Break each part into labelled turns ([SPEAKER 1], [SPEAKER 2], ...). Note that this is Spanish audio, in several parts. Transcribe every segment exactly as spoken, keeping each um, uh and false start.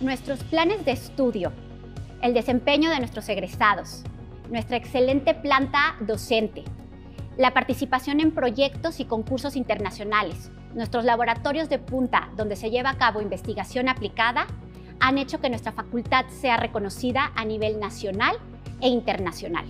[SPEAKER 1] nuestros planes de estudio, el desempeño de nuestros egresados, nuestra excelente planta docente, la participación en proyectos y concursos internacionales, nuestros laboratorios de punta donde se lleva a cabo investigación aplicada, han hecho que nuestra facultad sea reconocida a nivel nacional e internacional.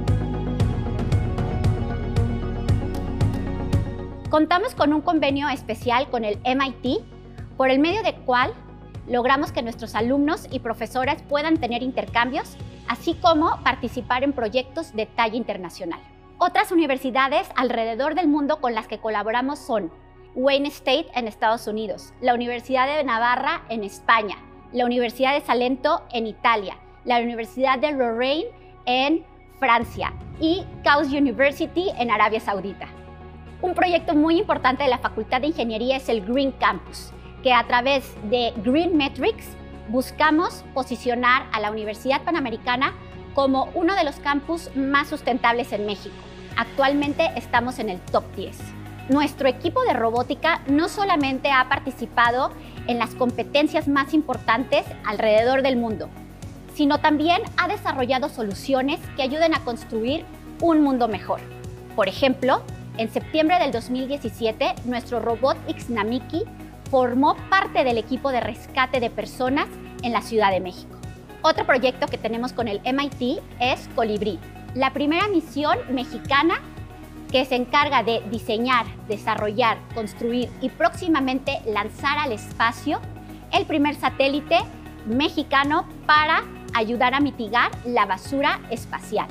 [SPEAKER 1] Contamos con un convenio especial con el M I T, por el medio del cual logramos que nuestros alumnos y profesores puedan tener intercambios, así como participar en proyectos de talla internacional. Otras universidades alrededor del mundo con las que colaboramos son Wayne State en Estados Unidos, la Universidad de Navarra en España, la Universidad de Salento en Italia, la Universidad de Lorraine en Francia y Chaos University en Arabia Saudita. Un proyecto muy importante de la Facultad de Ingeniería es el Green Campus, que a través de Green Metrics buscamos posicionar a la Universidad Panamericana como uno de los campus más sustentables en México. Actualmente estamos en el top diez. Nuestro equipo de robótica no solamente ha participado en las competencias más importantes alrededor del mundo, sino también ha desarrollado soluciones que ayuden a construir un mundo mejor. Por ejemplo, en septiembre del dos mil diecisiete, nuestro robot Ixnamiki formó parte del equipo de rescate de personas en la Ciudad de México. Otro proyecto que tenemos con el M I T es Colibrí, la primera misión mexicana que se encarga de diseñar, desarrollar, construir y próximamente lanzar al espacio el primer satélite mexicano para ayudar a mitigar la basura espacial.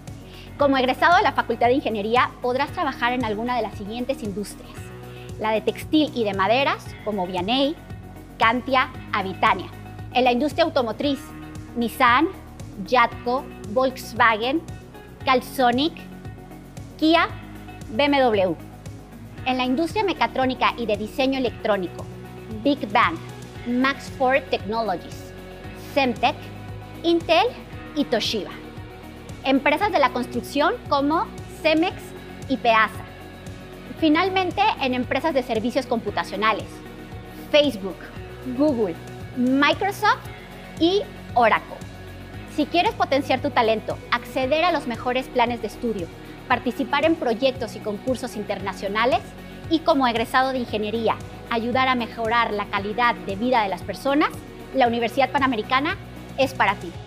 [SPEAKER 1] Como egresado de la Facultad de Ingeniería, podrás trabajar en alguna de las siguientes industrias: la de textil y de maderas, como Vianey, Cantia, Avitania. En la industria automotriz, Nissan, Yatco, Volkswagen, Calsonic, Kia, B M W. En la industria mecatrónica y de diseño electrónico, Big Bang, Max Ford Technologies, Semtech, Intel y Toshiba. Empresas de la construcción como Cemex y Peasa. Finalmente, en empresas de servicios computacionales, Facebook, Google, Microsoft y Oracle. Si quieres potenciar tu talento, acceder a los mejores planes de estudio, participar en proyectos y concursos internacionales y, como egresado de ingeniería, ayudar a mejorar la calidad de vida de las personas, la Universidad Panamericana es para ti.